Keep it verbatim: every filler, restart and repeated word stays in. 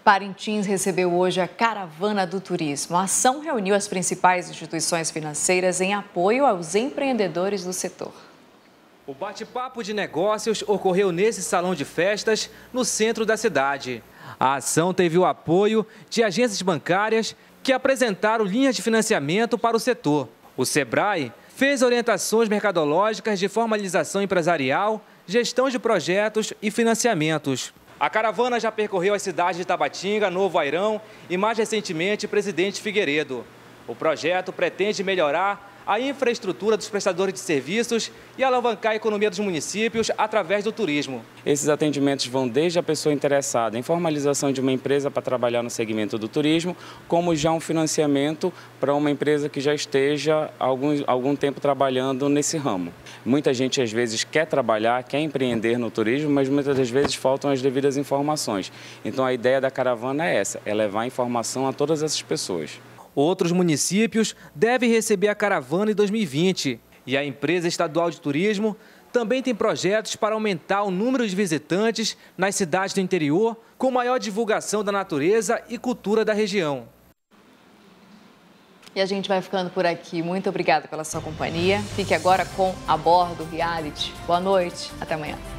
Parintins recebeu hoje a Caravana do Turismo. A ação reuniu as principais instituições financeiras em apoio aos empreendedores do setor. O bate-papo de negócios ocorreu nesse salão de festas, no centro da cidade. A ação teve o apoio de agências bancárias que apresentaram linhas de financiamento para o setor. O Sebrae fez orientações mercadológicas de formalização empresarial, gestão de projetos e financiamentos. A caravana já percorreu as cidades de Tabatinga, Novo Airão e, mais recentemente, Presidente Figueiredo. O projeto pretende melhorar a infraestrutura dos prestadores de serviços e alavancar a economia dos municípios através do turismo. Esses atendimentos vão desde a pessoa interessada em formalização de uma empresa para trabalhar no segmento do turismo, como já um financiamento para uma empresa que já esteja há algum, algum tempo trabalhando nesse ramo. Muita gente às vezes quer trabalhar, quer empreender no turismo, mas muitas das vezes faltam as devidas informações. Então a ideia da caravana é essa, é levar informação a todas essas pessoas. Outros municípios devem receber a caravana em dois mil e vinte. E a empresa estadual de turismo também tem projetos para aumentar o número de visitantes nas cidades do interior, com maior divulgação da natureza e cultura da região. E a gente vai ficando por aqui. Muito obrigada pela sua companhia. Fique agora com A Bordo Reality. Boa noite. Até amanhã.